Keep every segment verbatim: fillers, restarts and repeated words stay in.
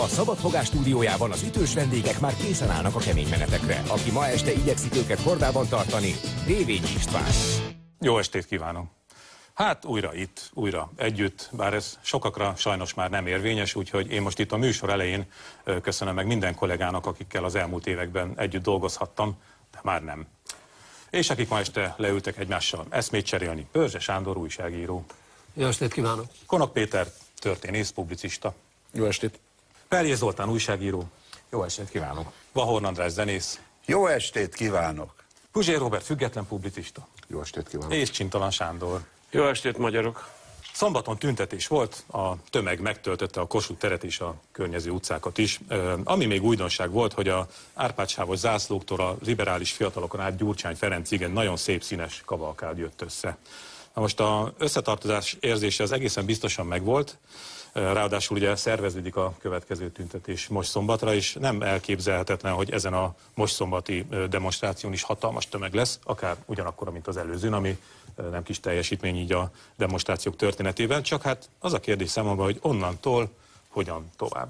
A Szabadfogás stúdiójában az ütős vendégek már készen állnak a kemény menetekre. Aki ma este igyekszik őket kordában tartani, Dévényi István. Jó estét kívánok! Hát újra itt, újra együtt, bár ez sokakra sajnos már nem érvényes, úgyhogy én most itt a műsor elején köszönöm meg minden kollégának, akikkel az elmúlt években együtt dolgozhattam, de már nem. És akik ma este leültek egymással eszmét cserélni. Pörzse Sándor újságíró. Jó estét kívánok! Konok Péter történész, publicista. Jó estét! Perjés Zoltán újságíró. Jó estét kívánok! Vahorn András zenész. Jó estét kívánok! Puzsér Róbert független publicista. Jó estét kívánok! És Csintalan Sándor. Jó estét, magyarok! Szombaton tüntetés volt, a tömeg megtöltötte a Kossuth teret és a környező utcákat is. Ami még újdonság volt, hogy a Árpád-sávos zászlóktól a liberális fiatalokon át Gyurcsány Ferencig egy nagyon szép színes kavalkád jött össze. Na most az összetartozás érzése az egészen biztosan megvolt, ráadásul ugye szerveződik a következő tüntetés most szombatra, és nem elképzelhetetlen, hogy ezen a most szombati demonstráción is hatalmas tömeg lesz, akár ugyanakkor, mint az előzőn, ami nem kis teljesítmény így a demonstrációk történetében, csak hát az a kérdés számomra, hogy onnantól hogyan tovább.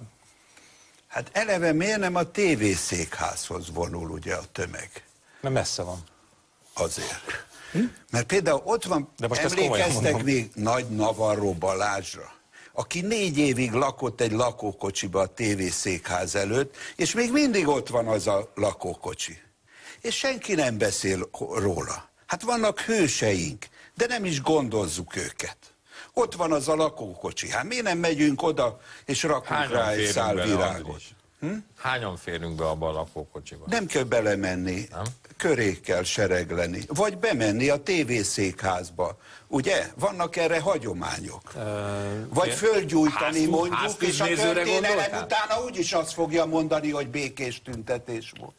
Hát eleve miért nem a tévészékházhoz vonul ugye a tömeg? Mert messze van. Azért. Hm? Mert például ott van, de most emlékeztek még Nagy Navarro Balázsra, aki négy évig lakott egy lakókocsiba a tévészékház előtt, és még mindig ott van az a lakókocsi. És senki nem beszél róla. Hát vannak hőseink, de nem is gondozzuk őket. Ott van az a lakókocsi. Hát miért nem megyünk oda, és rakunk Hányan rá egy szál virágot? Hm? Hányan férünk be abba a lakókocsiba? Nem kell belemenni, nem? Köré kell seregleni. Vagy bemenni a tévészékházba. Ugye? Vannak erre hagyományok. Uh, Vagy én... fölgyújtani Háztú, mondjuk, és a történelem utána úgyis azt fogja mondani, hogy békés tüntetés volt.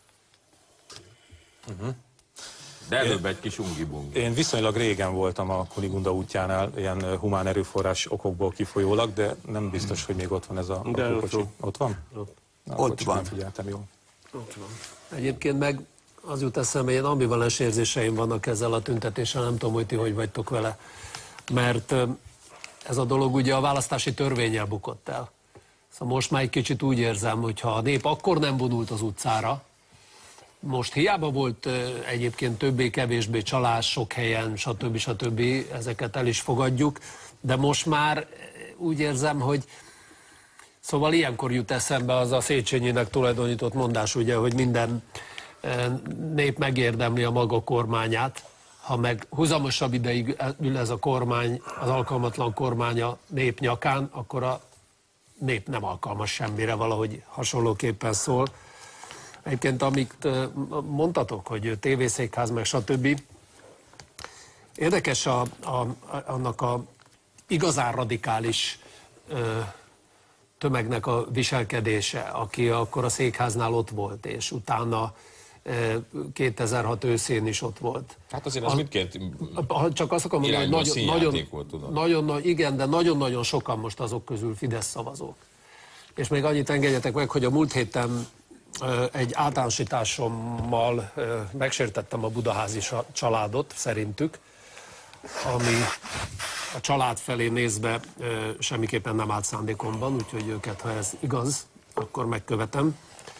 Uh-huh. De előbb egy kis ungi-bungi. Én viszonylag régen voltam a Kunigunda útjánál, ilyen humán erőforrás okokból kifolyólag, de nem biztos, hogy még ott van ez a lakókocsi. Ott, ott van? Ott, Na, ott van. Nem figyeltem jól. Ott van. Egyébként meg az jut eszembe, ilyen ambivalens érzéseim vannak ezzel a tüntetéssel, nem tudom, hogy ti hogy vagytok vele. Mert ez a dolog ugye a választási törvénnyel bukott el. Szóval most már egy kicsit úgy érzem, hogy ha a nép akkor nem vonult az utcára, most hiába volt egyébként többé-kevésbé csalás sok helyen, stb. stb. Ezeket el is fogadjuk, de most már úgy érzem, hogy szóval ilyenkor jut eszembe az a Széchenyinek tulajdonított mondás, ugye, hogy minden nép megérdemli a maga kormányát, ha meg húzamosabb ideig ül ez a kormány, az alkalmatlan kormány a nép nyakán, akkor a nép nem alkalmas semmire, valahogy hasonlóképpen szól. Egyébként amit mondtatok, hogy tévészékház meg stb. Érdekes a, a, annak a igazán radikális ö, tömegnek a viselkedése, aki akkor a székháznál ott volt, és utána ö, kétezer-hat őszén is ott volt. Hát azért az mindként csak azt akarom mondani, hogy nagyon, nagyon, volt, nagyon, igen, de nagyon-nagyon sokan most azok közül Fidesz szavazók. És még annyit engedjetek meg, hogy a múlt héten egy általánosításommal megsértettem a budaházi családot, szerintük, ami a család felé nézve semmiképpen nem állt szándékomban, úgyhogy őket, ha ez igaz, akkor megkövetem.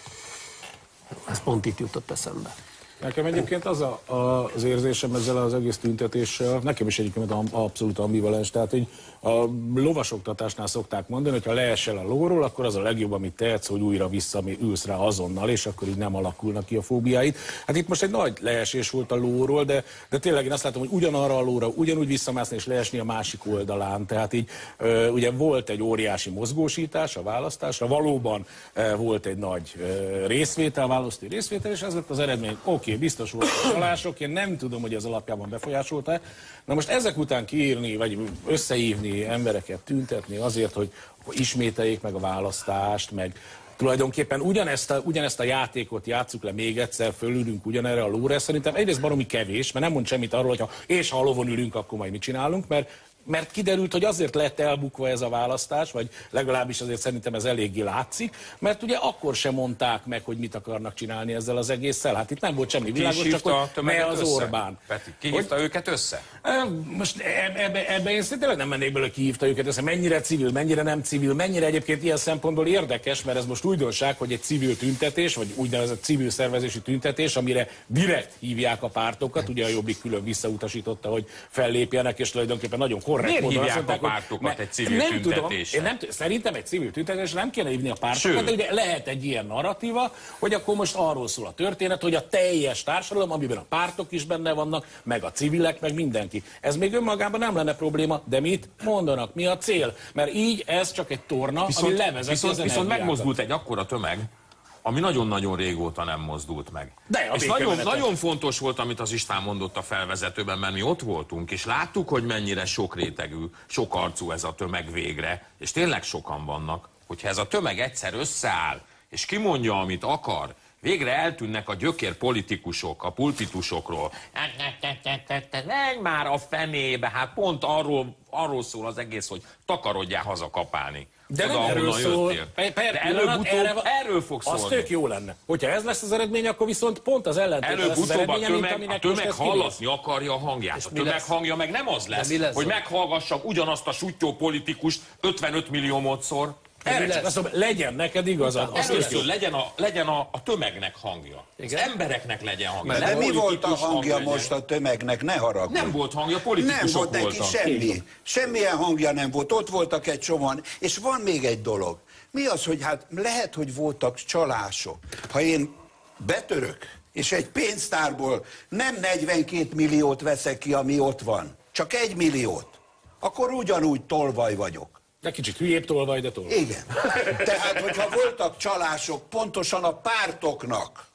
Ez pont itt jutott eszembe. Nekem egyébként az a, a, az érzésem ezzel az egész tüntetéssel, nekem is egyébként abszolút ambivalens, tehát hogy a lovasoktatásnál szokták mondani, hogy ha leesel a lóról, akkor az a legjobb, amit tehetsz, hogy újra visszaülsz rá azonnal, és akkor így nem alakulnak ki a fóbiáid. Hát itt most egy nagy leesés volt a lóról, de, de tényleg én azt látom, hogy ugyanarra a lóra ugyanúgy visszamászni és leesni a másik oldalán. Tehát így ö, ugye volt egy óriási mozgósítás a választásra, valóban ö, volt egy nagy ö, részvétel, választói részvétel, és ez lett az eredmény. Oké, okay, biztos volt a csalások, én nem tudom, hogy ez alapjában befolyásolta. Na most ezek után kiírni, vagy összehívni embereket, tüntetni azért, hogy ismételjék meg a választást, meg tulajdonképpen ugyanezt a, ugyanezt a játékot játsszuk le még egyszer, fölülünk ugyanerre a lóra, szerintem egyrészt baromi kevés, mert nem mond semmit arról, hogy ha, és ha a lovon ülünk, akkor majd mit csinálunk, mert mert kiderült, hogy azért lett elbukva ez a választás, vagy legalábbis azért szerintem ez eléggé látszik, mert ugye akkor sem mondták meg, hogy mit akarnak csinálni ezzel az egésszel. Hát itt nem volt semmi világos, csak hogy me az össze? Orbán. Peti, ki hívta hogy... őket össze? Most ebbe, ebbe én szerintem nem mennék bele, ki hívta őket össze. Mennyire civil, mennyire nem civil, mennyire egyébként ilyen szempontból érdekes, mert ez most újdonság, hogy egy civil tüntetés, vagy úgynevezett civil szervezési tüntetés, amire direkt hívják a pártokat, ugye a Jobbik külön visszautasította, hogy fellépjenek, és tulajdonképpen nagyon korrekt módon. Miért hívják mondták, a pártokat egy civil nem tüntetésre? Tudom, én nem, szerintem egy civil tüntetésre nem kéne hívni a pártokat, Sőt. de ugye lehet egy ilyen narratíva, hogy akkor most arról szól a történet, hogy a teljes társadalom, amiben a pártok is benne vannak, meg a civilek, meg mindenki. Ez még önmagában nem lenne probléma, de mit mondanak? Mi a cél? Mert így ez csak egy torna, viszont, ami levezeti viszont, az viszont megmozdult egy akkora tömeg, ami nagyon-nagyon régóta nem mozdult meg. De és nagyon, nagyon fontos volt, amit az István mondott a felvezetőben, mert mi ott voltunk, és láttuk, hogy mennyire sok rétegű, sok arcú ez a tömeg végre, és tényleg sokan vannak, hogyha ez a tömeg egyszer összeáll, és kimondja, amit akar, végre eltűnnek a gyökér politikusok, a pulpitusokról. Menj már a fenébe, hát pont arról, arról szól az egész, hogy takarodjál hazakapálni. De nem erről szól. Per, per, előbb-utóbb erre, erről fog szólni. Az tök jó lenne. Hogyha ez lesz az eredmény, akkor viszont pont az ellentét lesz az eredménye, mint aminek a tömeg hallatni akarja a hangját. A tömeg hangja meg nem az lesz, lesz hogy meghallgassam ugyanazt a suttyó politikust ötvenöt millió módszor. Erre csak azt mondom, legyen neked igazad. Először legyen, a, legyen a, a tömegnek hangja. Igen? Az embereknek legyen hangja. De mi volt a hangja most a tömegnek? Ne haragudj. Nem volt hangja, politikusok nem volt neki voltak. semmi. Semmilyen hangja nem volt. Ott voltak egy csomóan. És van még egy dolog. Mi az, hogy hát lehet, hogy voltak csalások. Ha én betörök, és egy pénztárból nem negyvenkét milliót veszek ki, ami ott van, csak egy milliót, akkor ugyanúgy tolvaj vagyok. De kicsit hülyébb tolvaj, de tolvaj. Igen. Tehát, hogyha voltak csalások pontosan a pártoknak,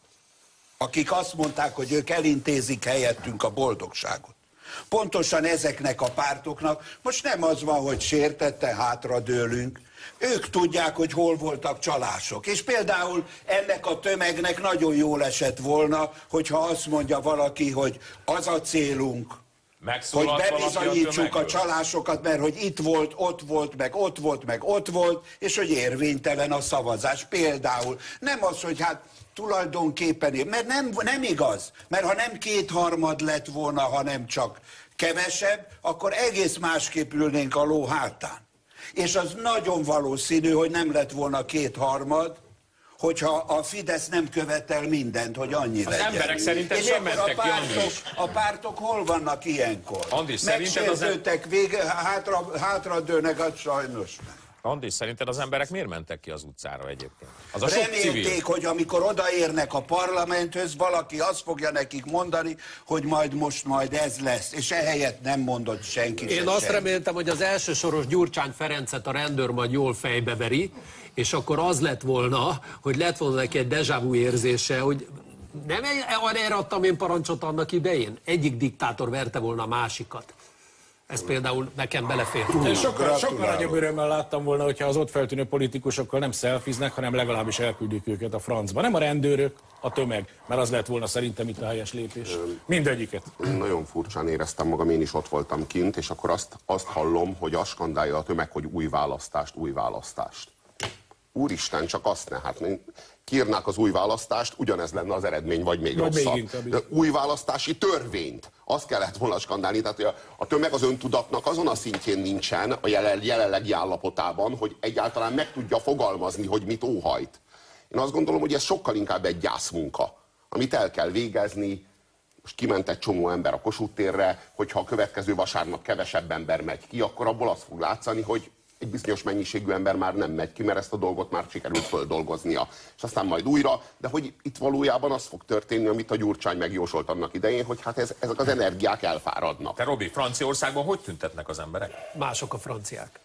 akik azt mondták, hogy ők elintézik helyettünk a boldogságot. Pontosan ezeknek a pártoknak most nem az van, hogy sértette, hátradőlünk. Ők tudják, hogy hol voltak csalások. És például ennek a tömegnek nagyon jól esett volna, hogyha azt mondja valaki, hogy az a célunk, hogy bebizonyítsuk a, a csalásokat, mert hogy itt volt, ott volt, meg ott volt, meg ott volt, és hogy érvénytelen a szavazás. Például nem az, hogy hát tulajdonképpen, mert nem, nem igaz, mert ha nem kétharmad lett volna, hanem csak kevesebb, akkor egész másképp ülnénk a ló hátán. És az nagyon valószínű, hogy nem lett volna kétharmad, hogyha a Fidesz nem követel mindent, hogy annyi az legyen. Az emberek szerintem miért mentek a pártok, ki, Andris? A pártok hol vannak ilyenkor? Andris, megsértődtek, az... vége, hátra, hátradőnek, hát sajnos nem. Andris, szerinted az emberek miért mentek ki az utcára egyébként? Az a remélték, hogy amikor odaérnek a parlamenthöz, valaki azt fogja nekik mondani, hogy majd most majd ez lesz, és ehelyett nem mondott senki. Én se azt senki. reméltem, hogy az első soros Gyurcsány Ferencet a rendőr majd jól fejbeveri, és akkor az lett volna, hogy lett volna neki egy déjà vu érzése, hogy nem erre adtam én parancsot annak idején. Egyik diktátor verte volna a másikat. Ez például nekem belefér. Én sokkal, sokkal nagyobb örömmel láttam volna, hogyha az ott feltűnő politikusokkal nem szelfiznek, hanem legalábbis elküldik őket a francba. Nem a rendőrök, a tömeg, mert az lett volna szerintem itt a helyes lépés. Mindegyiket. Nagyon furcsán éreztem magam, én is ott voltam kint, és akkor azt, azt hallom, hogy azt skandálja a tömeg, hogy új választást, új választást. Úristen, csak azt ne, hát kiírnák az új választást, ugyanez lenne az eredmény, vagy még vagy rosszabb. Még De új választási törvényt, azt kellett volna skandálni, tehát a, a tömeg az öntudatnak azon a szintjén nincsen a jelen, jelenlegi állapotában, hogy egyáltalán meg tudja fogalmazni, hogy mit óhajt. Én azt gondolom, hogy ez sokkal inkább egy gyászmunka, amit el kell végezni. Most kiment egy csomó ember a Kossuth térre, hogyha a következő vasárnap kevesebb ember megy ki, akkor abból az fog látszani, hogy egy bizonyos mennyiségű ember már nem megy ki, mert ezt a dolgot már sikerült földolgoznia. És aztán majd újra, de hogy itt valójában az fog történni, amit a Gyurcsány megjósolt annak idején, hogy hát ez, ezek az energiák elfáradnak. Te Robi, Franciaországban hogy tüntetnek az emberek? Mások a franciák.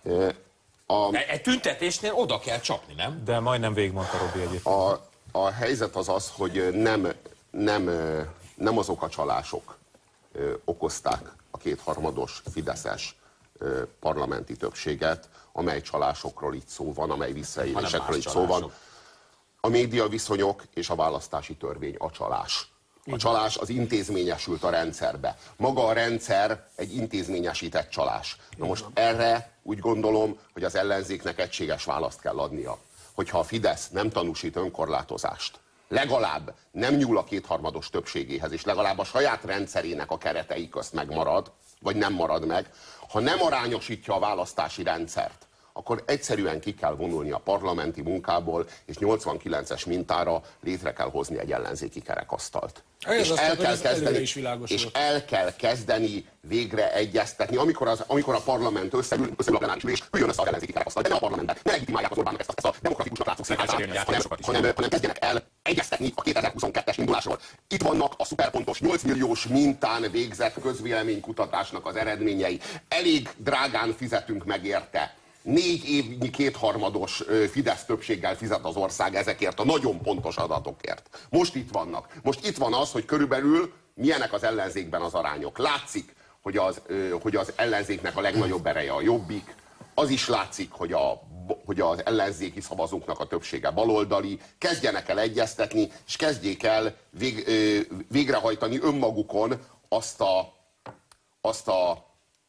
A, egy tüntetésnél oda kell csapni, nem? De majdnem végigmondta Robi egyébként. A, a helyzet az az, hogy nem, nem, nem azok a csalások okozták a kétharmados fideszes parlamenti többséget, amely csalásokról itt szó van, amely visszaélésekről itt szó van. A média viszonyok és a választási törvény a csalás. A csalás az intézményesült a rendszerbe. Maga a rendszer egy intézményesített csalás. Na most erre úgy gondolom, hogy az ellenzéknek egységes választ kell adnia. Hogyha a Fidesz nem tanúsít önkorlátozást, legalább nem nyúl a kétharmados többségéhez, és legalább a saját rendszerének a keretei közt megmarad, vagy nem marad meg, ha nem arányosítja a választási rendszert, akkor egyszerűen ki kell vonulni a parlamenti munkából, és nyolcvankilences mintára létre kell hozni egy ellenzéki kerekasztalt. És el, kell kezdeni, és el kell kezdeni végre egyeztetni. Amikor, az, amikor a parlament összeül, összeül a plenáris ülés, üljön össze az ellenzéki kerekasztal, de ne a parlamentben, ne legitimálják az Orbánnak ezt a, ezt a demokratikusnak látszó székházát, hanem, hanem, hanem kezdjenek el egyeztetni a kétezer-huszonkettes indulásról. Itt vannak a szuperpontos nyolc milliós mintán végzett közvéleménykutatásnak az eredményei. Elég drágán fizetünk meg érte. Négy évnyi kétharmados Fidesz többséggel fizet az ország ezekért a nagyon pontos adatokért. Most itt vannak. Most itt van az, hogy körülbelül milyenek az ellenzékben az arányok. Látszik, hogy az, hogy az ellenzéknek a legnagyobb ereje a Jobbik. Az is látszik, hogy, a, hogy az ellenzéki szavazóknak a többsége baloldali. Kezdjenek el egyeztetni, és kezdjék el vég, végrehajtani önmagukon azt a, azt a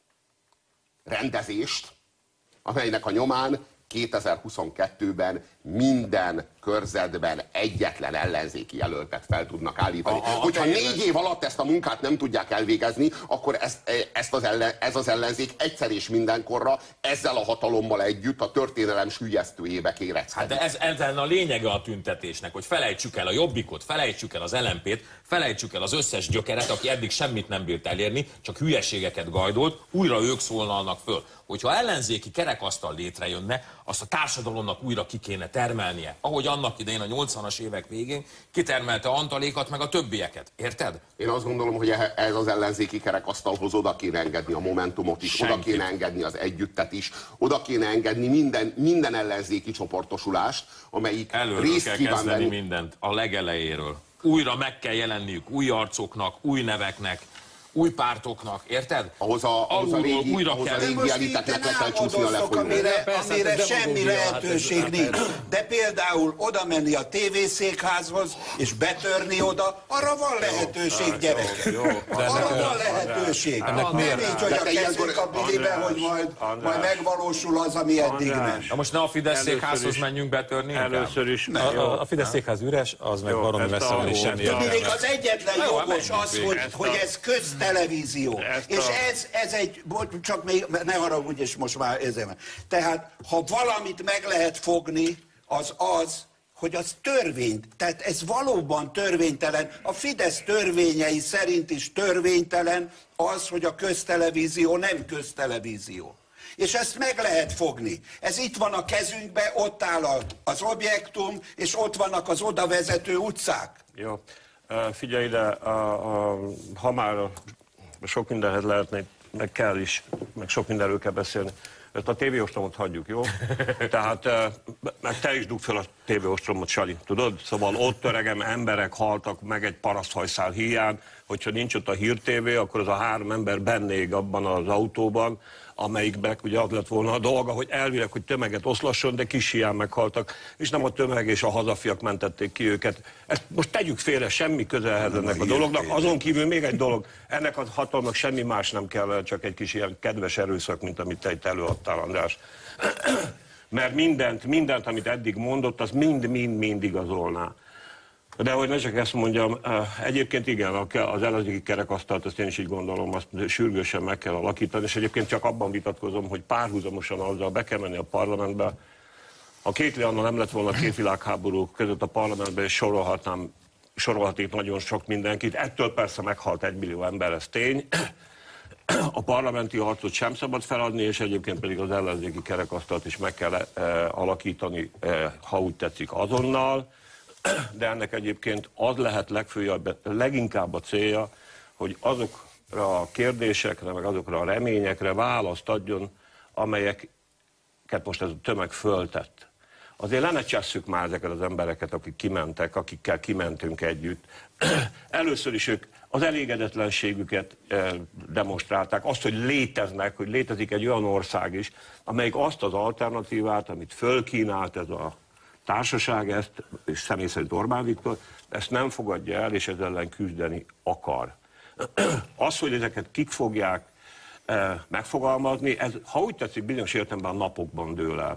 rendezést, amelynek a nyomán kétezer-huszonkettőben minden körzetben egyetlen ellenzéki jelöltet fel tudnak állítani. A, a, Hogyha négy év alatt ezt a munkát nem tudják elvégezni, akkor ezt, ezt az ellen, ez az ellenzék egyszer és mindenkorra ezzel a hatalommal együtt a történelem süllyesztőjébe kéreckedik. Hát de ez, ez lenne a lényege a tüntetésnek, hogy felejtsük el a Jobbikot, felejtsük el az el em pét, felejtsük el az összes gyökeret, aki eddig semmit nem bírt elérni, csak hülyeségeket gajdolt, újra ők szólnának föl. Hogyha ellenzéki kerekasztal létrejönne, azt a társadalomnak újra ki kéne termelnie. Ahogy annak idején a nyolcvanas évek végén kitermelte Antalékat meg a többieket. Érted? Én azt gondolom, hogy ez az ellenzéki kerekasztalhoz oda kéne engedni a Momentumot is, Senki. oda kéne engedni az Együttet is, oda kéne engedni minden, minden ellenzéki csoportosulást, amelyik Előről részt kell kíván kezdeni venni. mindent, a legelejéről. Újra meg kell jelenniük új arcoknak, új neveknek, új pártoknak, érted? Ahhoz a, ahhoz a régi, újra ahhoz kell. a régi eliteknek le kell csúszni a lefolyóra. Amire, Persze, amire hát semmi demagógia, lehetőség hát ez- nincs. De például oda menni a tévészékházhoz, és betörni oda, arra van lehetőség, gyerekek. Arra van lehetőség. Nem így, hogy a kezünk a bilibe, hogy majd, majd megvalósul az, ami eddig nem. Na most ne a Fidesz Először székházhoz is- menjünk betörni? Először is. A, a, a Fidesz székház üres, az meg baromi messze van, és semmi Tudnék, értelme. az egyetlen jogos az, hogy, Ezt a- hogy ez köztelevízió. Ezt És a- ez, ez egy, bocs, csak még, ne haragudj, és most már érzem. Tehát, ha valamit meg lehet fogni, az az, hogy az törvény, tehát ez valóban törvénytelen. A Fidesz törvényei szerint is törvénytelen az, hogy a köztelevízió nem köztelevízió. És ezt meg lehet fogni. Ez itt van a kezünkben, ott áll a- az objektum, és ott vannak az oda vezető utcák. Jó. Uh, Figyelj ide, a, a, ha már sok mindenhez lehetne, meg kell is, meg sok mindenről kell beszélni. Ezt a tévéostromot hagyjuk, jó? Tehát, uh, meg te is dugd fel a tévéostromot, Sali, tudod? Szóval ott öregem emberek haltak meg egy paraszthajszál híján, hogyha nincs ott a Hír té vé, akkor az a három ember bennég abban az autóban, amelyikben ugye az lett volna a dolga, hogy elvileg, hogy tömeget oszlasson, de kis hián meghaltak, és nem a tömeg és a hazafiak mentették ki őket. Ezt most tegyük félre, semmi köze ehhez ennek a dolognak. Azon kívül még egy dolog, ennek a hatalmak semmi más nem kell, csak egy kis ilyen kedves erőszak, mint amit te itt előadtál, András. Mert mindent, mindent, amit eddig mondott, az mind-mind-mind igazolná. De hogy ne csak ezt mondjam, egyébként igen, az ellenzéki kerekasztalt, ezt én is így gondolom, azt sürgősen meg kell alakítani, és egyébként csak abban vitatkozom, hogy párhuzamosan azzal be kell menni a parlamentbe. Ha két Trianon nem lett volna két világháború között a parlamentben, és sorolhatnám, sorolhatik nagyon sok mindenkit, ettől persze meghalt egy millió ember, ez tény. A parlamenti harcot sem szabad feladni, és egyébként pedig az ellenzéki kerekasztalt is meg kell eh, alakítani, eh, ha úgy tetszik, azonnal. De ennek egyébként az lehet legfőjebb, leginkább a célja, hogy azokra a kérdésekre, meg azokra a reményekre választ adjon, amelyeket most ez a tömeg föltett. Azért le ne csesszük már ezeket az embereket, akik kimentek, akikkel kimentünk együtt. Először is ők az elégedetlenségüket demonstrálták, azt, hogy léteznek, hogy létezik egy olyan ország is, amelyik azt az alternatívát, amit fölkínált ez a társaság ezt, és személy szerint Orbán Viktor, ezt nem fogadja el, és ezzel ellen küzdeni akar. Az, hogy ezeket kik fogják e, megfogalmazni, ez, ha úgy tetszik, bizonyos értelemben a napokban dől el.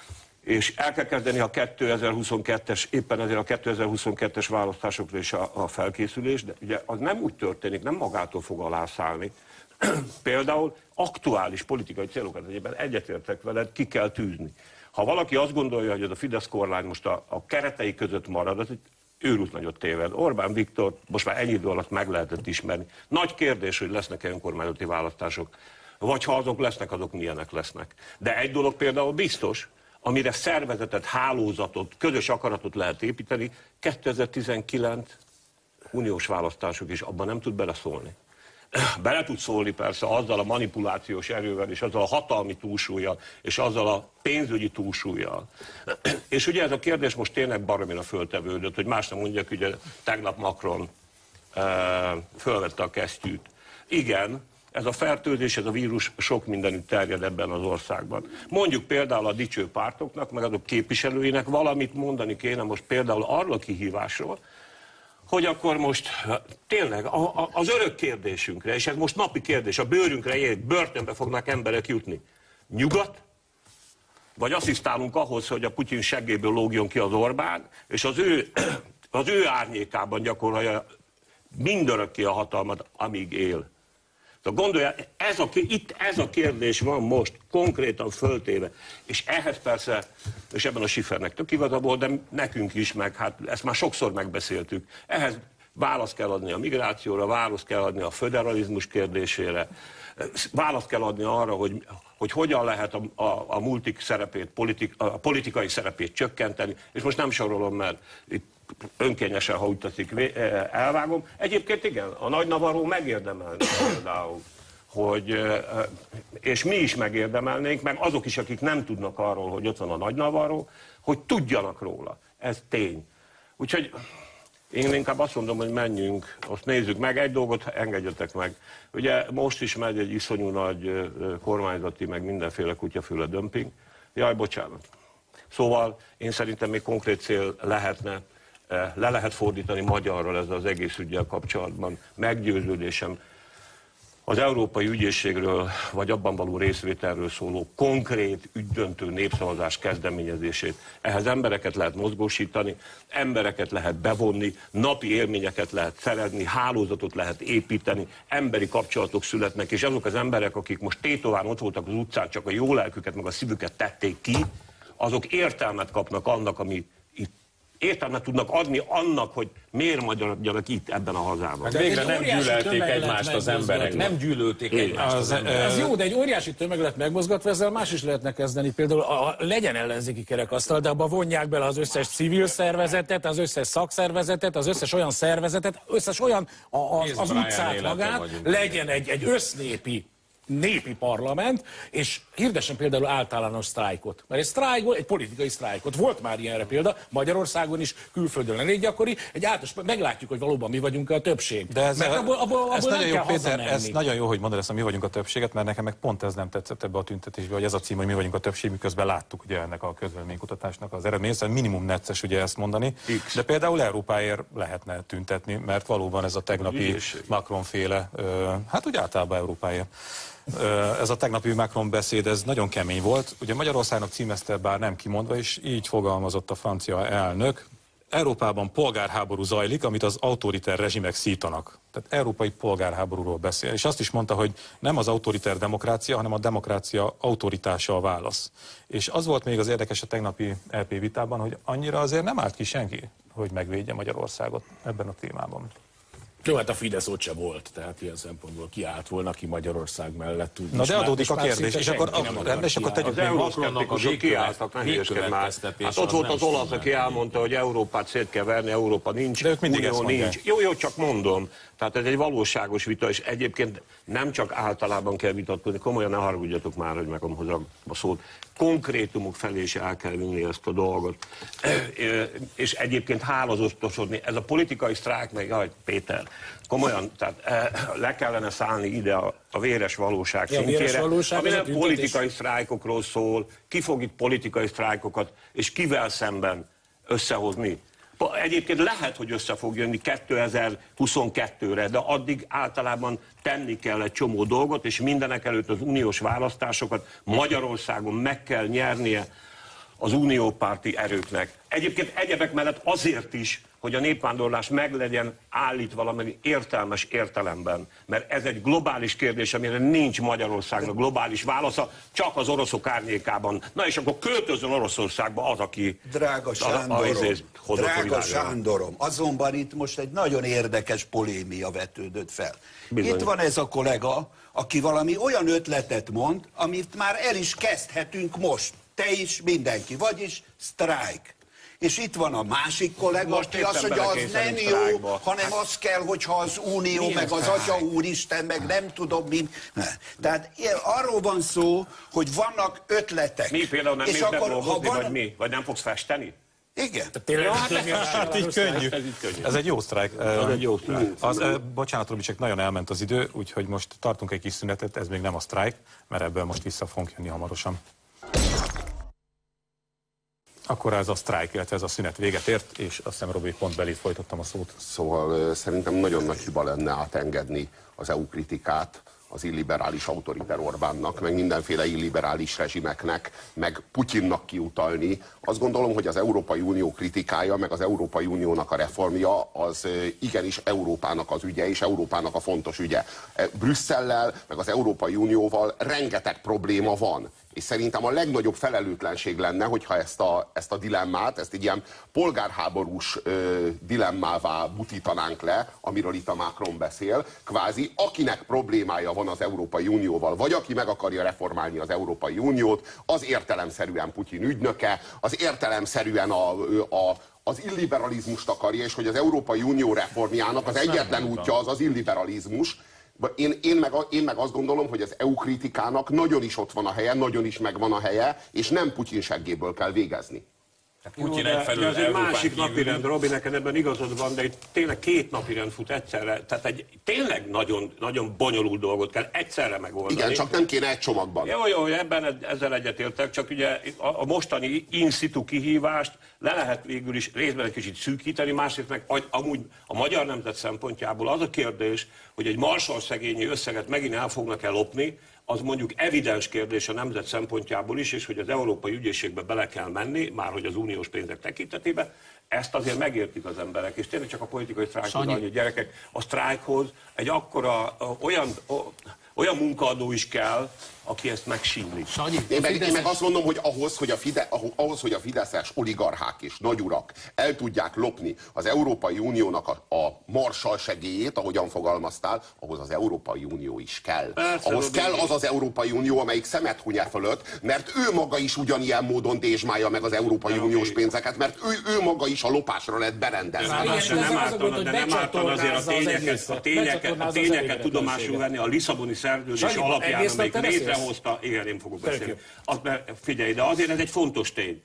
És el kell kezdeni a kétezer-huszonkettes, éppen ezért a kétezer-huszonkettes választásokra is a, a felkészülés, de ugye az nem úgy történik, nem magától fog alászállni. Például aktuális politikai célokat egyébként egyetértek veled, ki kell tűzni. Ha valaki azt gondolja, hogy ez a Fidesz kormány most a, a keretei között marad, az egy őrült nagyot téved. Orbán Viktor most már ennyi idő alatt meg lehetett ismerni. Nagy kérdés, hogy lesznek-e önkormányzati választások, vagy ha azok lesznek, azok milyenek lesznek. De egy dolog például biztos, amire szervezetet, hálózatot, közös akaratot lehet építeni, kétezer-tizenkilenc uniós választások is abban nem tud beleszólni. Bele tud szólni persze azzal a manipulációs erővel, és azzal a hatalmi túlsúllyal, és azzal a pénzügyi túlsúllyal. És ugye ez a kérdés most tényleg baromira föltevődött, hogy más nem mondjak, ugye tegnap Macron e, fölvette a kesztyűt. Igen, ez a fertőzés, ez a vírus sok mindenütt terjed ebben az országban. Mondjuk például a dicső pártoknak, meg azok képviselőinek valamit mondani kéne most például arról a kihívásról, hogy akkor most tényleg a, a, az örök kérdésünkre, és ez most napi kérdés, a bőrünkre ér, börtönbe fognak emberek jutni. Nyugat? Vagy asszisztálunk ahhoz, hogy a Putyin seggéből lógjon ki az Orbán, és az ő, az ő árnyékában gyakorolja mindörökké a hatalmat, amíg él. Tehát gondolja, ez a, itt ez a kérdés van most konkrétan föltéve, és ehhez persze, és ebben a Schiffernek tök igaza volt, de nekünk is, meg hát ezt már sokszor megbeszéltük, ehhez választ kell adni a migrációra, választ kell adni a föderalizmus kérdésére, választ kell adni arra, hogy, hogy hogyan lehet a, a, a multik szerepét, politik, a politikai szerepét csökkenteni, és most nem sorolom, mert itt önkényesen, ha úgy teszik, elvágom. Egyébként igen, a Nagy Navarro megérdemelni például, hogy, és mi is megérdemelnénk, meg azok is, akik nem tudnak arról, hogy ott van a Nagy Navarro, hogy tudjanak róla. Ez tény. Úgyhogy én inkább azt mondom, hogy menjünk, azt nézzük meg, egy dolgot engedjetek meg. Ugye most is megy egy iszonyú nagy kormányzati, meg mindenféle kutyaféle dömping. Jaj, bocsánat. Szóval én szerintem még konkrét cél lehetne, le lehet fordítani magyarral ezzel az egész üggyel kapcsolatban. Meggyőződésem, az Európai Ügyészségről, vagy abban való részvételről szóló konkrét ügydöntő népszavazás kezdeményezését. Ehhez embereket lehet mozgósítani, embereket lehet bevonni, napi élményeket lehet szerezni, hálózatot lehet építeni, emberi kapcsolatok születnek, és azok az emberek, akik most tétován ott voltak az utcán, csak a jó lelküket, meg a szívüket tették ki, azok értelmet kapnak annak, ami itt értelmet tudnak adni annak, hogy miért maradjanak itt ebben a hazában. De végre nem gyűlölték egymást az emberek. Nem gyűlölték egymást az emberek. Ez jó, de egy óriási tömeg lett megmozgatva, ezzel más is lehetne kezdeni. Például a, a, legyen ellenzéki kerekasztal, de abba vonják bele az összes civil szervezetet, az összes szakszervezetet, az összes olyan szervezetet, összes olyan a, a, az utcát magát, legyen egy, egy össznépi népi parlament, és hirdessen például általános sztrájkot. Mert egy sztrájkból, egy politikai sztrájkot. Volt már ilyenre példa, Magyarországon is, külföldön elég gyakori, egy általános, meglátjuk, hogy valóban mi vagyunk a többség. De ez, mert abból, abból, abból ez nem nagyon kell jó, Péter, hazamenni. ez nagyon jó, hogy mondod ezt, hogy mi vagyunk a többséget, mert nekem meg pont ez nem tetszett ebbe a tüntetésbe, hogy ez a cím, hogy mi vagyunk a többség, miközben láttuk ugye ennek a közvéleménykutatásnak az eredmény, szóval minimum necces ugye ezt mondani. X. De például Európáért lehetne tüntetni, mert valóban ez a tegnapi Macron-féle, hát úgy általában Európáért. Ez a tegnapi Macron beszéd, ez nagyon kemény volt. Ugye Magyarországnak címezte, bár nem kimondva, és így fogalmazott a francia elnök. Európában polgárháború zajlik, amit az autoriter rezsimek szítanak. Tehát európai polgárháborúról beszél. És azt is mondta, hogy nem az autoriter demokrácia, hanem a demokrácia autoritása a válasz. És az volt még az érdekes a tegnapi é pé vitában, hogy annyira azért nem állt ki senki, hogy megvédje Magyarországot ebben a témában. Jó, hát a Fidesz ott se volt, tehát ilyen szempontból kiállt volna, aki Magyarország mellett tud. Na de adódik a kérdés, és akkor, és akkor tegyük meg. Az euroszkeptikusok kiálltak, ne hülyeskedj már. Hát ott volt az olasz, aki elmondta, hogy Európát szét kell verni, Európa nincs, de ők mindig Unió nincs. Jó, jó, csak mondom. Tehát ez egy valóságos vita, és egyébként nem csak általában kell vitatkozni, komolyan ne haragudjatok már, hogy megom hozzá a szót. konkrétumok felé is el kell vinni ezt a dolgot. És egyébként hálózatosodni. Ez a politikai sztrájk, meg jaj, Péter, komolyan, tehát le kellene szállni ide a, a véres valóság ja, szintjére, véres valóság, ami nem tüntetés... politikai sztrájkokról szól, ki fog itt politikai sztrájkokat, és kivel szemben összehozni. Egyébként lehet, hogy össze fog jönni kétezer-huszonkettőre, de addig általában tenni kell egy csomó dolgot, és mindenek előtt az uniós választásokat Magyarországon meg kell nyernie az uniópárti erőknek. Egyébként egyebek mellett azért is, hogy a népvándorlás meg legyen állít valamennyi értelmes értelemben. Mert ez egy globális kérdés, amire nincs Magyarországnak globális válasza, csak az oroszok árnyékában. Na és akkor költözön Oroszországba az, aki... Drága Sándorom, a, a drága Sándorom, azonban itt most egy nagyon érdekes polémia vetődött fel. Bizony. Itt van ez a kollega, aki valami olyan ötletet mond, amit már el is kezdhetünk most. Te is, mindenki, vagyis sztrájk. És itt van a másik kollega, aki azt mondja, az nem jó, sztrájkba. hanem az kell, hogyha az Unió, milyen meg az Atya Úristen, meg nem tudom mi. Tehát arról van szó, hogy vannak ötletek. Mi például nem, és akkor, nem dolgozni, van... vagy mi? Vagy nem fogsz festeni? Igen. Ja, hát így könnyű. Ez, így könnyű. Ez egy jó sztrájk. Ez egy jó sztrájk. Az, bocsánat, Robi, csak nagyon elment az idő, úgyhogy most tartunk egy kis szünetet, ez még nem a sztrájk, mert ebből most vissza fogunk jönni hamarosan. Akkor ez a sztrájk, illetve ez a szünet véget ért, és azt hiszem, Robi, pont belét folytottam a szót. Szóval szerintem nagyon nagy hiba lenne átengedni az é u kritikát az illiberális autoriter Orbánnak, meg mindenféle illiberális rezsimeknek, meg Putyinnak kiutalni. Azt gondolom, hogy az Európai Unió kritikája, meg az Európai Uniónak a reformja az igenis Európának az ügye, és Európának a fontos ügye. Brüsszellel, meg az Európai Unióval rengeteg probléma van. És szerintem a legnagyobb felelőtlenség lenne, hogyha ezt a, ezt a dilemmát, ezt egy ilyen polgárháborús ö, dilemmává butítanánk le, amiről itt a Macron beszél, kvázi akinek problémája van az Európai Unióval, vagy aki meg akarja reformálni az Európai Uniót, az értelemszerűen Putyin ügynöke, az értelemszerűen a, a az illiberalizmust akarja, és hogy az Európai Unió reformjának az egyetlen útja az az illiberalizmus. Én, én, meg, én meg azt gondolom, hogy az é u kritikának nagyon is ott van a helye, nagyon is megvan a helye, és nem Putyin seggéből kell végezni. Putyin egyfelől ez egy másik napirend, Robi, neked ebben igazad van, de itt tényleg két napirend fut egyszerre, tehát egy tényleg nagyon, nagyon bonyolult dolgot kell egyszerre megoldani. Igen, csak nem kéne egy csomagban. Jó, jó, ebben ezzel egyetértek, csak ugye a, a mostani in situ kihívást le lehet végül is részben egy kicsit szűkíteni, másrészt meg amúgy a magyar nemzet szempontjából az a kérdés, hogy egy Marshall-szegényi összeget megint el fognak-e lopni, az mondjuk evidens kérdés a nemzet szempontjából is, és hogy az Európai Ügyészségbe bele kell menni, már hogy az uniós pénzek tekintetében, ezt azért megértik az emberek, és tényleg csak a politikai sztrájkhoz annyi gyerekek, a sztrájkhoz egy akkora, olyan, olyan munkaadó is kell, aki ezt megsínli. Én meg, én meg azt mondom, hogy ahhoz, hogy a, Fide, ahhoz, hogy a fideszes oligarchák és nagyurak el tudják lopni az Európai Uniónak a, a Marshall segélyét, ahogyan fogalmaztál, ahhoz az Európai Unió is kell. Persze, ahhoz kell az az Európai Unió, amelyik szemet huny fölött, mert ő maga is ugyanilyen módon dézsmálja meg az Európai Uniós pénzeket, mert ő, ő maga is a lopásra lett berendezve. Nem ártan, de nem ártan azért a tényeket, a tényeket, a tényeket tudomásul venni a Lisszaboni szerződés alapján, amelyik létrehozta, igen, én fogok beszélni. Az, figyelj, de azért ez egy fontos tény.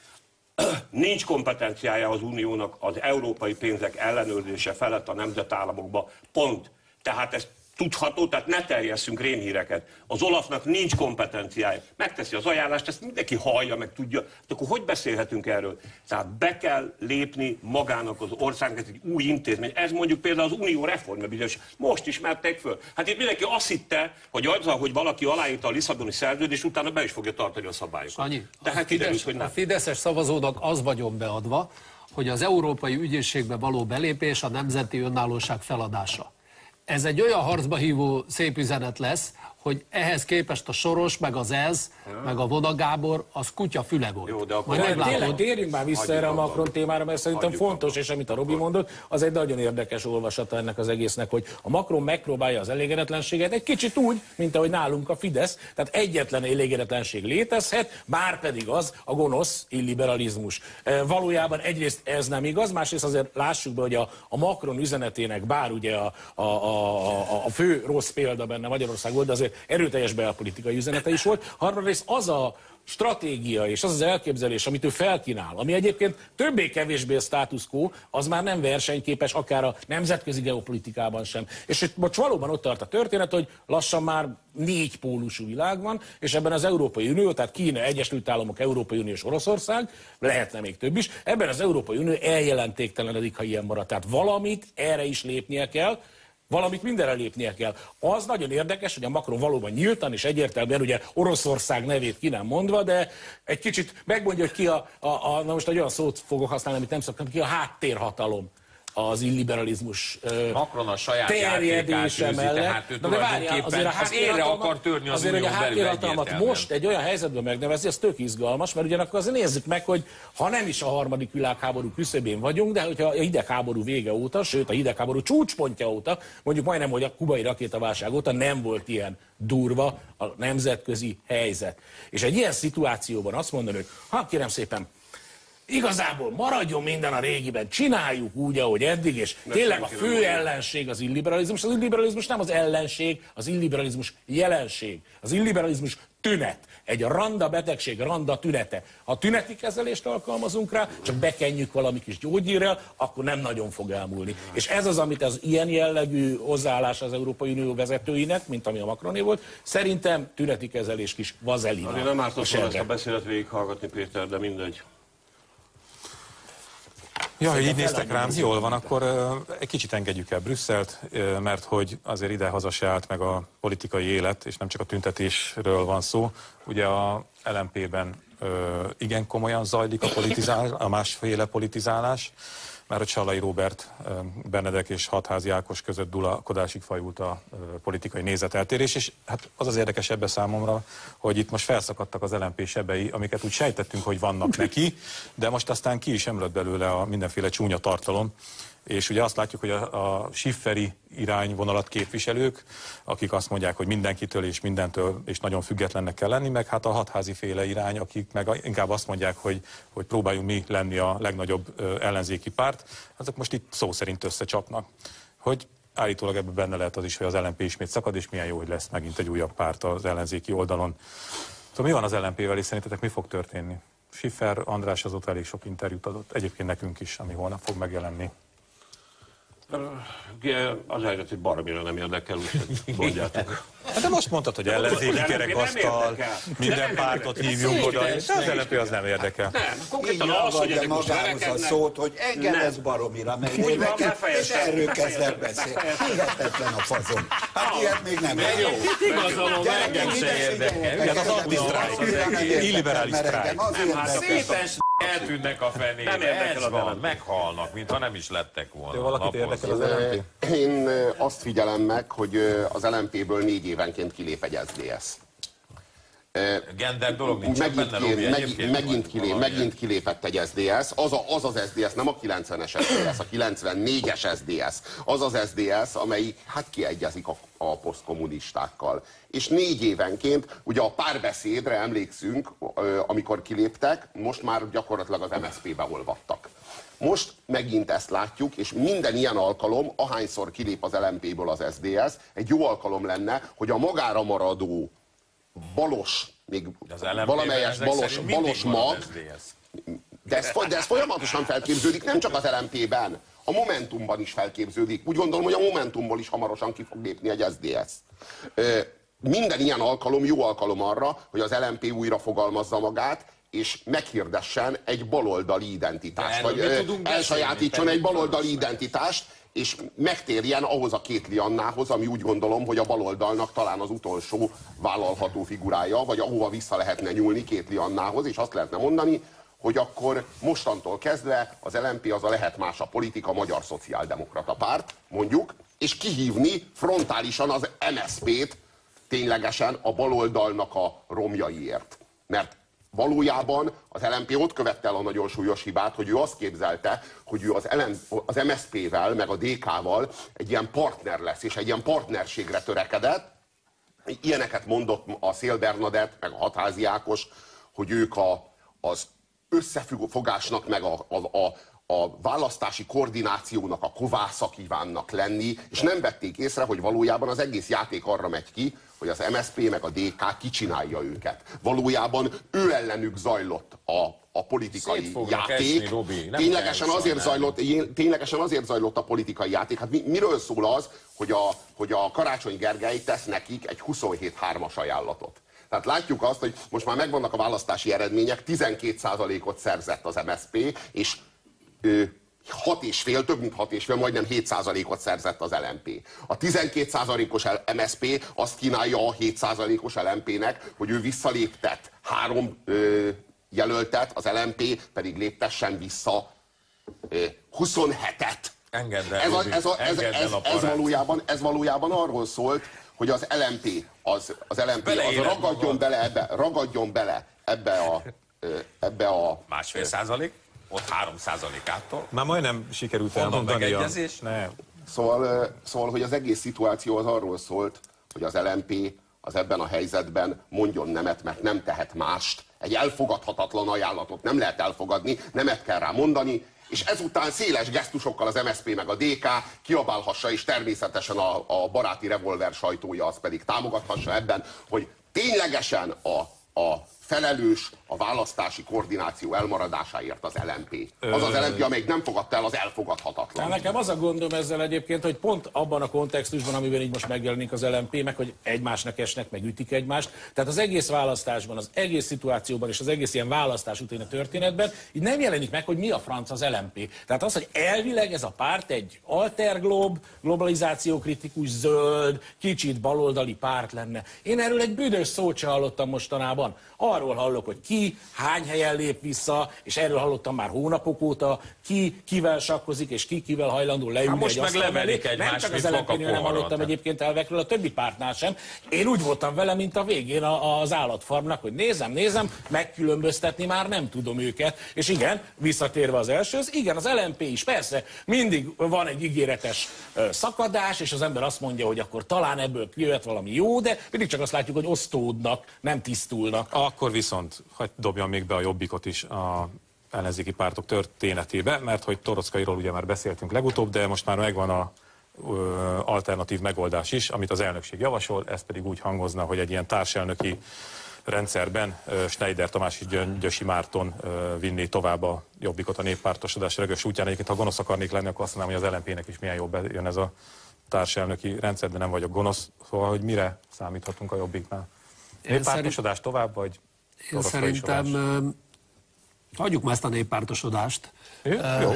Nincs kompetenciája az Uniónak az európai pénzek ellenőrzése felett a nemzetállamokba. Pont. Tehát ez tudható, tehát ne terjesszünk rémhíreket. Az Olafnak nincs kompetenciája. Megteszi az ajánlást, ezt mindenki hallja, meg tudja. De akkor hogy beszélhetünk erről? Tehát be kell lépni magának az országnak, ez egy új intézmény. Ez mondjuk például az unió reformja bizonyos. Most ismerték föl. Hát itt mindenki azt hitte, hogy azzal, hogy valaki aláírta a Lisszaboni szerződést, utána be is fogja tartani a szabályokat. Sanyi, Tehát kiderült, hogy nem. A fideszes szavazónak az vagyon beadva, hogy az Európai Ügyészségbe való belépés a nemzeti önállóság feladása. Ez egy olyan harcba hívó szép üzenet lesz, hogy ehhez képest a Soros, meg az ez, ja. meg a Vona Gábor, az kutya füle volt. Jó, de akkor tényleg térjünk már vissza erre a Macron témára, mert szerintem Hagyjuk fontos, abban. És amit a Robi mondott, az egy nagyon érdekes olvasata ennek az egésznek, hogy a Macron megpróbálja az elégedetlenséget egy kicsit úgy, mint ahogy nálunk a Fidesz, tehát egyetlen elégedetlenség létezhet, bár pedig az a gonosz illiberalizmus. E, valójában egyrészt ez nem igaz, másrészt azért lássuk be, hogy a, a Macron üzenetének, bár ugye a, a, a, a, a fő rossz példa benne Magyarország volt, de azért azért erőteljes belpolitikai üzenete is volt. Harmadrészt az a stratégia és az az elképzelés, amit ő felkínál, ami egyébként többé-kevésbé a status quo, az már nem versenyképes, akár a nemzetközi geopolitikában sem. És itt most valóban ott tart a történet, hogy lassan már négy pólusú világ van, és ebben az Európai Unió, tehát Kína, Egyesült Államok, Európai Unió és Oroszország, lehetne még több is, ebben az Európai Unió eljelentéktelenedik, ha ilyen marad. Tehát valamit erre is lépnie kell, valamit mindenre lépnie kell. Az nagyon érdekes, hogy a Macron valóban nyíltan és egyértelműen, ugye Oroszország nevét ki nem mondva, de egy kicsit megmondja, hogy ki a, a, a na most egy olyan szót fogok használni, amit nem szoktam, ki a háttérhatalom az illiberalizmus Macron a saját terjedése mellett. Tehát ő tulajdonképpen az érre akar törni az azért, unión hogy a háttérhatalmat most egy olyan helyzetben megnevezni, az tök izgalmas, mert ugyanakkor azért nézzük meg, hogy ha nem is a harmadik világháború küszöbén vagyunk, de hogyha a hidegháború vége óta, sőt a hidegháború csúcspontja óta, mondjuk majdnem, hogy a kubai rakétaválság óta nem volt ilyen durva a nemzetközi helyzet. És egy ilyen szituációban azt mondani, hogy ha kérem szépen, igazából maradjon minden a régiben, csináljuk úgy, ahogy eddig, és de tényleg a fő ellenség az illiberalizmus. Az illiberalizmus nem az ellenség, az illiberalizmus jelenség. Az illiberalizmus tünet. Egy randa betegség, randa tünete. Ha tüneti kezelést alkalmazunk rá, csak bekenjük valami kis gyógyírrel, akkor nem nagyon fog elmúlni. És ez az, amit az ilyen jellegű hozzáállás az Európai Unió vezetőinek, mint ami a Macroné volt, szerintem tüneti kezelés kis vazelina. Azért nem ártott volna ezt a beszélet végighallgatni, Péter, de mindegy. Ja, hogy így néztek rám, jól van, akkor uh, egy kicsit engedjük el Brüsszelt, uh, mert hogy azért ide haza se állt meg a politikai élet, és nem csak a tüntetésről van szó. Ugye a el em pé-ben uh, igen komolyan zajlik a, politizál, a másféle politizálás, mert a Csallai Róbert, uh, Benedek és Hatházi Ákos között dulakodásig fajult a uh, politikai nézeteltérés, és hát az az érdekes ebbe számomra, hogy itt most felszakadtak az el em pé sebei, amiket úgy sejtettünk, hogy vannak neki, de most aztán ki is emlött belőle a mindenféle csúnya tartalom, és ugye azt látjuk, hogy a, a Schifferi irányvonalat képviselők, akik azt mondják, hogy mindenkitől és mindentől és nagyon függetlennek kell lenni, meg hát a Hatházi féle irány, akik meg inkább azt mondják, hogy, hogy próbáljunk mi lenni a legnagyobb ellenzéki párt, azok most itt szó szerint összecsapnak. Hogy állítólag ebben benne lehet az is, hogy az el em pé ismét szakad, és milyen jó, hogy lesz megint egy újabb párt az ellenzéki oldalon. Szóval mi van az el em pé-vel, és szerintetek mi fog történni? Schiffer András azóta elég sok interjút adott, egyébként nekünk is, ami holnap fog megjelenni. Az helyzet, hogy baromira nem érdekel, úgyhogy mondjátok. Hát de most mondtad, hogy ellenzéki kerekasztal, minden pártot hívjunk oda, és az el em pé az nem érdekel. Nem, konkrétan az, hogy ezek most verekednek. A szót, hogy engem ez baromira megérdekel, és erről kezdett beszélni. Hihetetlen a fazon. Hát ilyet még nem jó. Igazolom, engem se érdekel. Ez az antisztrájk, illiberális sztrájk. Szépen eltűnnek a fenébe, ez van, meghalnak, mintha nem is lettek volna. Valakit érdekel az el em pé? Én azt figyelem meg, hogy az el em pé-ből négy évenként kilép egy es zé es. Gender dolog nincs megint, benne, ki, Robi, megint, megint, kilép, megint kilépett egy es zé es, az, a, az az es zé es, nem a kilencvenes es zé es, a kilencvennégyes es zé es, az az es zé es, amelyik hát kiegyezik a, a posztkommunistákkal. És négy évenként, ugye a Párbeszédre emlékszünk, amikor kiléptek, most már gyakorlatilag az em es zé pé-be olvadtak. Most megint ezt látjuk, és minden ilyen alkalom, ahányszor kilép az el em pé-ből az es zé es, egy jó alkalom lenne, hogy a magára maradó balos, még valamelyes balos, balos mag, de ez, de ez folyamatosan felképződik, nem csak az el em pé-ben, a Momentumban is felképződik. Úgy gondolom, hogy a Momentumból is hamarosan ki fog lépni egy es zé es. Minden ilyen alkalom jó alkalom arra, hogy az el em pé újra fogalmazza magát, és meghirdessen egy baloldali identitást, vagy elsajátítson egy baloldali identitást, és megtérjen ahhoz a Kétli Annához, ami úgy gondolom, hogy a baloldalnak talán az utolsó vállalható figurája, vagy ahova vissza lehetne nyúlni Kétli Annához, és azt lehetne mondani, hogy akkor mostantól kezdve az el em pé az a lehet más a politika, Magyar Szociáldemokrata Párt, mondjuk, és kihívni frontálisan az em es zé pét ténylegesen a baloldalnak a romjaiért. Mert valójában az el em pé ott követte el a nagyon súlyos hibát, hogy ő azt képzelte, hogy ő az, az em es zé pé-vel, meg a dé ká-val egy ilyen partner lesz, és egy ilyen partnerségre törekedett. Ilyeneket mondott a Széll Bernadett, meg a Hatházi Ákos, hogy ők a, az összefogásnak, meg a, a, a, a választási koordinációnak a kovásza kívánnak lenni, és nem vették észre, hogy valójában az egész játék arra megy ki, hogy az em es zé pé meg a dé ká kicsinálja őket. Valójában ő ellenük zajlott a, a politikai játék. Esni, Robi, ténylegesen, azért zajlott, ténylegesen azért zajlott a politikai játék. Hát mi, miről szól az, hogy a, hogy a Karácsony Gergely tesz nekik egy huszonhét hármas ajánlatot? Tehát látjuk azt, hogy most már megvannak a választási eredmények, tizenkét százalékot szerzett az em es zé pé, és ő, hat és fél, több mint hat és fél, majdnem hét százalékot szerzett az el em pé. A tizenkét százalékos em es zé pé azt kínálja a hét százalékos el em pének, hogy ő visszaléptet három ö, jelöltet, az el em pé pedig léptessen vissza ö, huszonhetet. Engedd el, ez, a, Robi, ez, a, ez, engedd ez, el ez, valójában, ez valójában arról szólt, hogy az el em pé, az, az, el em pé az ragadjon, bele ebbe, ragadjon bele ebbe a, ebbe a... Másfél százalék? Ott három százalékától. Már majdnem sikerült elmondani a... Ne. Szóval, szóval, hogy az egész szituáció az arról szólt, hogy az el em pé az ebben a helyzetben mondjon nemet, mert nem tehet mást. Egy elfogadhatatlan ajánlatot nem lehet elfogadni, nemet kell rá mondani, és ezután széles gesztusokkal az em es zé pé meg a dé ká kiabálhassa, és természetesen a, a baráti revolver sajtója az pedig támogathassa ebben, hogy ténylegesen a, a felelős a választási koordináció elmaradásáért az el em pé. Az az el em pé, amelyik nem fogadta el az elfogadhatatlan. Nekem az a gondom ezzel egyébként, hogy pont abban a kontextusban, amiben így most megjelenik az el em pé, meg hogy egymásnak esnek, meg ütik egymást. Tehát az egész választásban, az egész szituációban és az egész ilyen választás utáni történetben így nem jelenik meg, hogy mi a franc az el em pé. Tehát az, hogy elvileg ez a párt egy alterglob, globalizációkritikus, zöld, kicsit baloldali párt lenne. Én erről egy büdös szót se hallottam mostanában. Arról hallok, hogy ki, hány helyen lép vissza, és erről hallottam már hónapok óta, ki kivel sakkozik, és ki kivel hajlandó leülni most egy meg asztal mellé. lemelik egymást, Nem csak mint az el em pénél nem hallottam poharat. egyébként elvekről, a többi pártnál sem. Én úgy voltam vele, mint a végén az állatfarmnak, hogy nézem, nézem, megkülönböztetni már nem tudom őket. És igen, visszatérve az elsőhöz, igen, az el em pé is persze, mindig van egy ígéretes szakadás, és az ember azt mondja, hogy akkor talán ebből jöhet valami jó, de mindig csak azt látjuk, hogy osztódnak, nem tisztulnak. Akkor viszont, hogy dobjam még be a Jobbikot is a ellenzéki pártok történetébe, mert hogy Torockairól ugye már beszéltünk legutóbb, de most már megvan a ö, alternatív megoldás is, amit az elnökség javasol, ez pedig úgy hangozna, hogy egy ilyen társelnöki rendszerben ö, Schneider Tamás és Gyöngyösi Márton ö, vinné tovább a Jobbikot a néppártosodás rögös útján. Egyébként, ha gonosz akarnék lenni, akkor azt mondanám, hogy az el em pének is milyen jól bejön ez a társelnöki rendszer, de nem vagyok gonosz, szóval hogy mire számíthatunk a Jobbiknál? Néppártosodás szerint... tovább, vagy én szerintem hagyjuk már ezt a néppártosodást. Jó. Jó.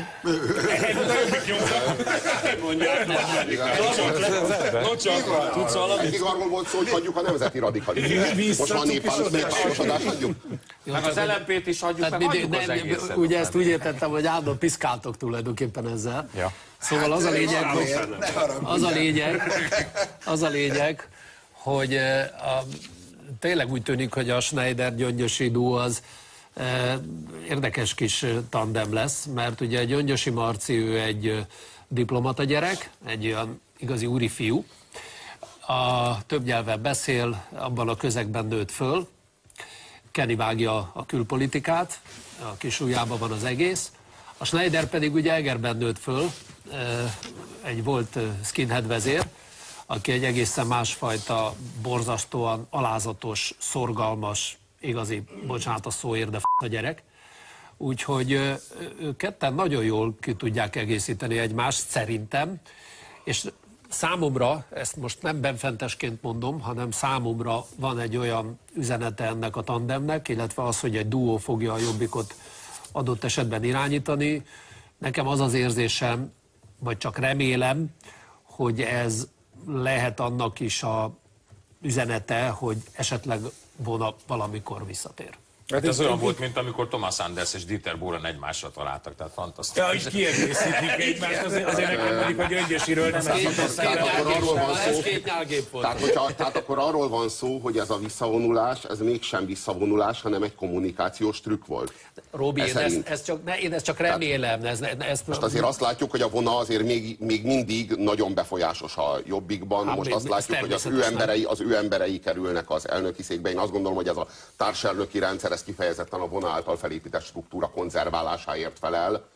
Eddig arról volt szó, hogy hagyjuk a nemzeti radikalizmust. Most már néppártosodást hagyjuk. Meg az el em pét is hagyjuk, meg hagyjuk az egészet. Ugye ezt úgy értettem, hogy állandóan piszkáltok tulajdonképpen ezzel. Ja. Szóval az a lényeg, hogy az a lényeg, az a lényeg, hogy a, tényleg úgy tűnik, hogy a Schneider-Gyöngyösi duó az e, érdekes kis tandem lesz, mert ugye Gyöngyösi Marci, ő egy diplomata gyerek, egy olyan igazi úri fiú, a több nyelven beszél, abban a közegben nőtt föl, Kenny vágja a külpolitikát, a kis ujjában van az egész, a Schneider pedig ugye Egerben nőtt föl, egy volt skinhead vezér, aki egy egészen másfajta, borzasztóan alázatos, szorgalmas, igazi, bocsánat a szóért, de f*** a gyerek. Úgyhogy ők ketten nagyon jól ki tudják egészíteni egymást, szerintem, és számomra, ezt most nem benfentesként mondom, hanem számomra van egy olyan üzenete ennek a tandemnek, illetve az, hogy egy duó fogja a Jobbikot adott esetben irányítani. Nekem az az érzésem, vagy csak remélem, hogy ez lehet annak is a üzenete, hogy esetleg Vona valamikor visszatér. Hát ez olyan volt, mint amikor Thomas Anders és Dieter Bohlen egymásra találtak, tehát fantasztikus. Ja, és kiegészítik egymást, azért, azért nekem pedig, hogy Gyöngyösiről nem ez két nyálgép volt. Tehát, hogyha, tehát akkor arról van szó, hogy ez a visszavonulás, ez mégsem visszavonulás, hanem egy kommunikációs trükk volt. Robi, én ezt, ezt csak, ne, én ezt csak remélem. Tehát, ez, ezt most azért azt látjuk, hogy a Vona azért még, még mindig nagyon befolyásos a Jobbikban. Most azt látjuk, hogy az ő, emberei, az ő emberei kerülnek az elnöki székbe. Én azt gondolom, hogy ez a társelnöki rendszer, ez kifejezetten a Vona által felépített struktúra konzerválásáért felel.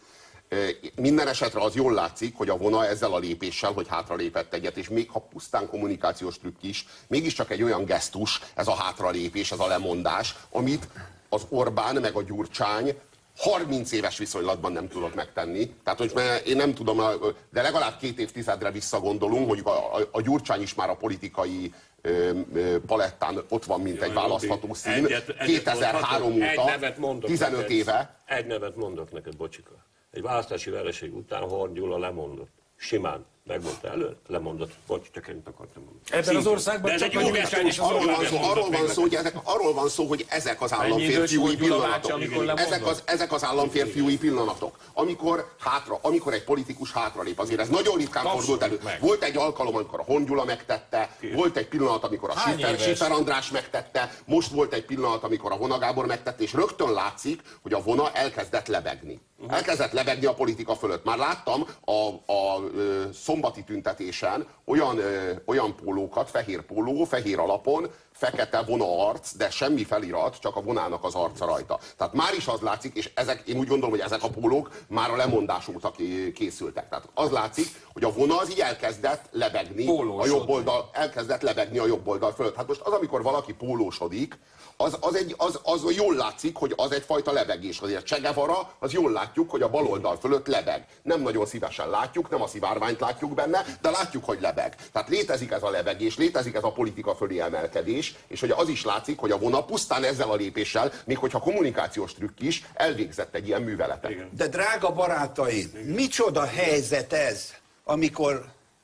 Minden esetre az jól látszik, hogy a Vona ezzel a lépéssel, hogy hátralépett egyet, és még ha pusztán kommunikációs trükk is, mégiscsak egy olyan gesztus, ez a hátralépés, ez a lemondás, amit az Orbán meg a Gyurcsány harminc éves viszonylatban nem tudott megtenni. Tehát, hogy én nem tudom, de legalább két évtizedre visszagondolunk, mondjuk a, a, a Gyurcsány is már a politikai ö, ö, palettán ott van, mint egy választható szín. Egyet, egyet kétezer-három óta, tizenöt neked, éve. Egy nevet mondok neked, bocsika. Egy választási vereség után Horn Gyula lemondott. Simán. Megmondta elő, lemondott. Bocs, csak én akartam mondani. Ebben az országban csak a Gyurcsány is arról van szó, arról van szó, hogy ezek, arról van szó, hogy ezek az államférfiúi pillanatok. Ezek az, ezek az államférfiúi pillanatok. Amikor hátra, amikor egy politikus hátralép, azért ez nagyon ritkán fordult elő. Volt egy alkalom, amikor a Horn Gyula megtette, volt egy pillanat, amikor a Schiffer András megtette, most volt egy pillanat, amikor a Vona Gábor megtette, és rögtön látszik, hogy a Vona elkezdett lebegni. Elkezdett lebegni a politika fölött. Már láttam a, a, a szombati tüntetésen olyan, ö, olyan pólókat, fehér póló, fehér alapon, fekete Vona arc, de semmi felirat, csak a Vonának az arca rajta. Tehát már is az látszik, és ezek, én úgy gondolom, hogy ezek a pólók már a lemondás óta készültek. Tehát az látszik, hogy a Vona az így elkezdett lebegni, pólósodni. A jobb oldal, elkezdett lebegni a jobb oldal fölött. Hát most az, amikor valaki pólósodik, az, az, egy, az, az jól látszik, hogy az egyfajta lebegés. Azért Che Guevara, az jól látjuk, hogy a bal oldal fölött lebeg. Nem nagyon szívesen látjuk, nem a szivárványt látjuk benne, de látjuk, hogy lebeg. Tehát létezik ez a lebegés, létezik ez a politika fölé emelkedés, és hogy az is látszik, hogy a Vona pusztán ezzel a lépéssel, még hogyha kommunikációs trükk is, elvégzett egy ilyen műveletet. De drága barátaim, micsoda helyzet ez, amikor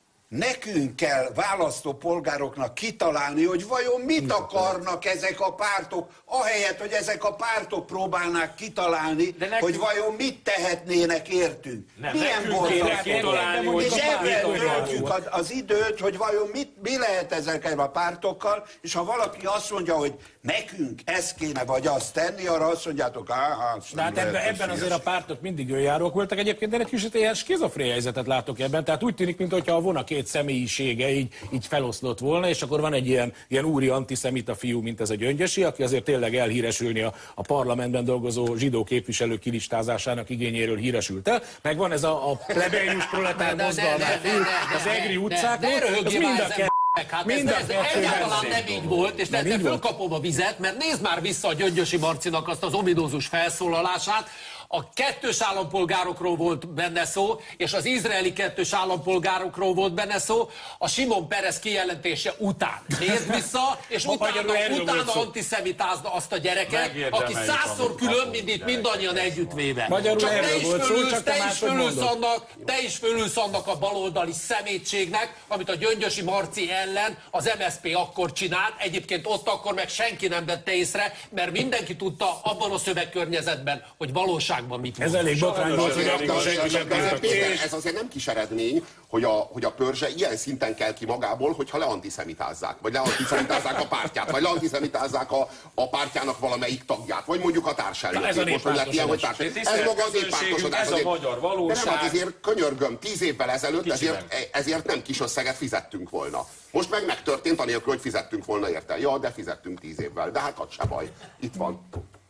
nekünk kell választópolgároknak kitalálni, hogy vajon mit akarnak ezek a pártok, ahelyett, hogy ezek a pártok próbálnák kitalálni, nekünk... hogy vajon mit tehetnének értünk. Nem, milyen borzalmas. És ebben töltjük az, az időt, hogy vajon mit, mi lehet ezekkel a pártokkal, és ha valaki azt mondja, hogy nekünk ezt kéne vagy azt tenni, arra azt mondjátok, áhá. De hát ebben, ebben azért a pártok mindig önjárók voltak. Egyébként én egy kicsit ilyen skizofrén helyzetet látok ebben. Tehát úgy tűnik, mintha a Vona két személyisége így, így feloszlott volna, és akkor van egy ilyen, ilyen úri antiszemita fiú, mint ez a Gyöngyösi, aki azért tényleg elhíresülni a, a parlamentben dolgozó zsidó képviselők kilistázásának igényéről híresült el. Meg van ez a, a plebeius proletár mozgalmát az Egri utcákon, az mind a kettő. Hát ez, ez egyáltalán nem így volt, és ezzel fölkapom a vizet, mert nézd már vissza a Gyöngyösi Marcinak azt az ominózus felszólalását. A kettős állampolgárokról volt benne szó, és az izraeli kettős állampolgárokról volt benne szó, a Simon Peres kijelentése után. Nézd vissza, és utána, utána antiszemitázna azt a gyereket, aki százszor külön, mint itt mindannyian együttvéve. Csak te is fölülsz, te is fölülsz annak, te is fölülsz annak a baloldali szemétségnek, amit a Gyöngyösi Marci ellen az em es zé pé akkor csinált, egyébként ott akkor meg senki nem vette észre, mert mindenki tudta abban a szövegkörnyezetben, hogy valóság mit ez elég botrány volt, hogy akkor senki sem ez azért nem kis eredmény, hogy a, hogy a Pörzse ilyen szinten kell ki magából, hogyha leantiszemitázzák, vagy leantiszemitázzák a pártját, vagy leantiszemitázzák a, a pártjának valamelyik tagját, vagy mondjuk a társelnökét. Most hogy lett ilyen, hogy társ... Ez maga az néppártosodás. Ez a magyar valóság. De nem, hát azért könyörgöm, tíz évvel ezelőtt ezért, ezért nem kis összeget fizettünk volna. Most meg megtörtént, anélkül, hogy fizettünk volna érte. Ja, de fizettünk tíz évvel, de hát az se baj. Itt van.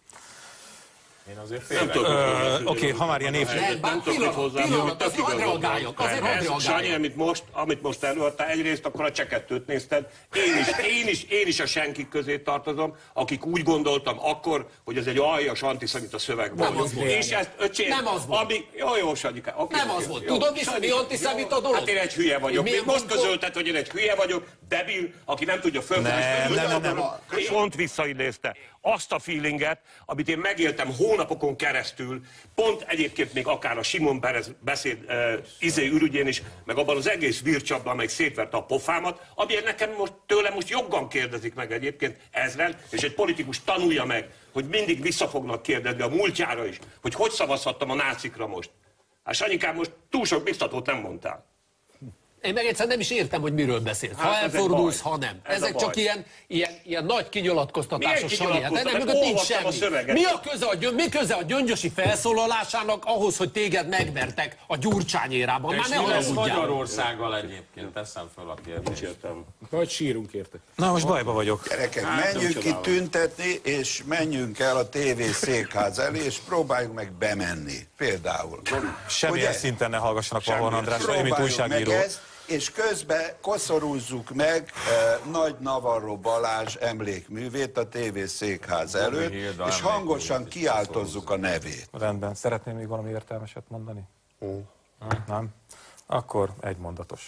Én azért félre. Oké, ha már ilyen évfélre. Nem tudok hozzá, hogy tök reagáljak, azért hadd reagáljak. Sanyi, amit most, amit most előadtál, egyrészt akkor a csekettőt nézted. Én is, én is, én is a senkik közé tartozom, akik úgy gondoltam akkor, hogy ez egy aljas antiszemita szöveg volt. Nem az volt. És ezt, öcsém, nem az volt. Ami, jó, jó, Sanyika. Okay, nem az volt. Tudod is, hogy mi antiszemita dolog? Hát én egy hülye vagyok. Még most közölted, hogy én egy hülye vagyok, debil, aki nem tudja fölfelelni. Nem, nem, nem. Pont visszaidézte azt a feelinget, amit én megéltem hónapokon keresztül, pont egyébként még akár a Simon Peres beszéd uh, izé ürügyén is, meg abban az egész vircsapban, amelyik szétverte a pofámat, amilyen nekem most tőlem most joggan kérdezik meg egyébként ezren, és egy politikus tanulja meg, hogy mindig vissza fognak kérdezni a múltjára is, hogy hogy szavazhattam a nácikra most. Hát Sanyikám, most túl sok biztatót nem mondtál. Én meg egyszer nem is értem, hogy miről beszélsz. Ha Hát, ez egy elfordulsz, baj. ha nem. Ez Ezek a csak baj. ilyen, ilyen, ilyen nagy kinyilatkoztatások, Milyen Sanyi. Hát ennek kinyilatkoztatás? mögött nincs Olvastam a semmi. szöveget. Mi a köze a, gyön, mi köze a Gyöngyösi felszólalásának ahhoz, hogy téged megvertek a Gyurcsány érában? Már És ne mi lesz haragudjál. Magyarországgal egyébként? Teszem fel a kérdést. Értem. Vagy sírunk érte. Na most bajba vagyok. Gyerekek, Hát, menjünk nem ki csodálom. tüntetni, és menjünk el a tévé székház elé, és próbáljuk meg bemenni. Például. Semmilyen Ugye? szinten ne hallgassanak Pahon Andrásra, én mint Próbáljuk meg újságíró. ezt, és közben koszorúzzuk meg eh, Nagy Navarro Balázs emlékművét a tévé székház előtt, Hilda és hangosan emlékművét is kiáltozzuk a nevét. Rendben. Szeretném még valami értelmeset mondani? Nem? Akkor egy mondatos.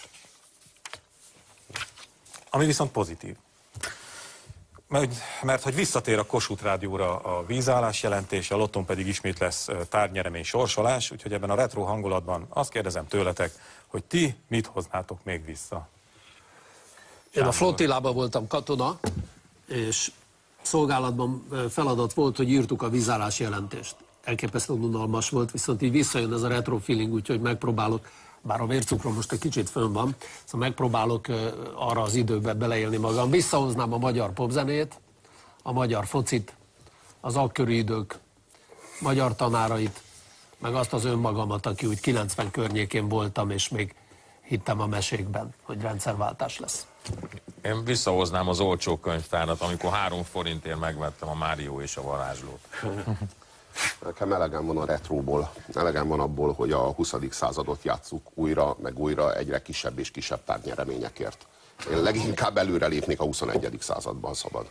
Ami viszont pozitív. Mert, mert hogy visszatér a Kossuth Rádióra a vízállás jelentés, a Lotton pedig ismét lesz tárgynyeremény sorsolás, úgyhogy ebben a retro hangulatban azt kérdezem tőletek, hogy ti mit hoznátok még vissza? Én a flottillában voltam katona, és szolgálatban feladat volt, hogy írtuk a vízállás jelentést. Elképesztően unalmas volt, viszont így visszajön ez a retro feeling, úgyhogy megpróbálok, bár a vércukrom most egy kicsit fönn van, szóval megpróbálok arra az időbe beleélni magam. Visszahoznám a magyar popzenét, a magyar focit, az akkori idők magyar tanárait, meg azt az önmagamat, aki úgy kilencven környékén voltam, és még hittem a mesékben, hogy rendszerváltás lesz. Én visszahoznám az olcsó könyvtárat, amikor három forintért megvettem a Mário és a varázslót. Nekem elegem van a retróból, elegem van abból, hogy a huszadik századot játsszuk újra, meg újra egyre kisebb és kisebb tárgynyereményekért. Én leginkább előrelépnék a huszonegyedik században, szabad.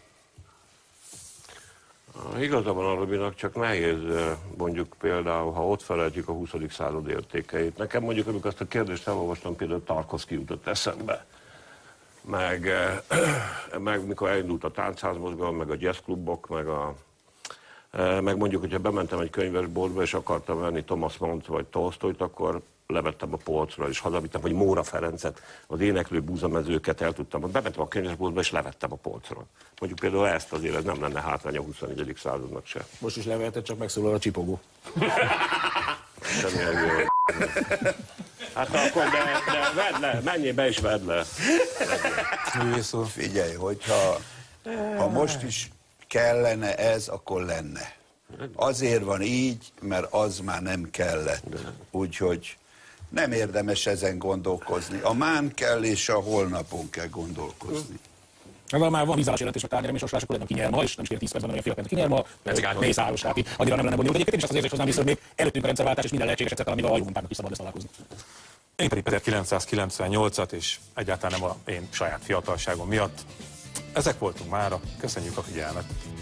Igaza van a Robinak, csak nehéz mondjuk például, ha ott felejtjük a huszadik század értékeit. Nekem mondjuk, amikor azt a kérdést elolvastam, például Tarkovszky jutott eszembe. Meg, meg mikor elindult a táncházmozgalom, meg a jazzklubok, meg a meg mondjuk, hogyha bementem egy könyvesboltba, és akartam venni Thomas Mannt vagy Tolsztojt, akkor levettem a polcra, és hazavittem, vagy Móra Ferencet, az éneklő búzamezőket el tudtam. Bementem a könyvesboltba, és levettem a polcra. Mondjuk például ezt azért ez nem lenne hátrány a huszonegyedik századnak se. Most is levehetett, csak megszólal a csipogó. Semmi jó. Hát akkor de, de vedd le, menjél be és vedd le. Figyelj, hogyha ha most is kellene ez, akkor lenne. Azért van így, mert az már nem kellett. Úgyhogy nem érdemes ezen gondolkozni. A mán kell, és a holnapon kell gondolkozni. Ezzel már van vízállás jelentés, a tárgyeremény sorsolás, akkor nem kinyer ma, és nem is kér tíz percben, olyan fél percben kinyer ma, mert mészáros, tehát addigra nem lenne bonyolult. Egyébként én is azt az érzést hoznám vissza, hogy még előttünk a rendszerváltás, és minden lehetséges egyszer, amivel a hajómunkárnak is szabad lesz találkozni. Én pedig ezerkilencszázkilencvennyolcat, és egyáltalán nem a én saját fiatalságom miatt. Ezek voltunk mára. Köszönjük a figyelmet!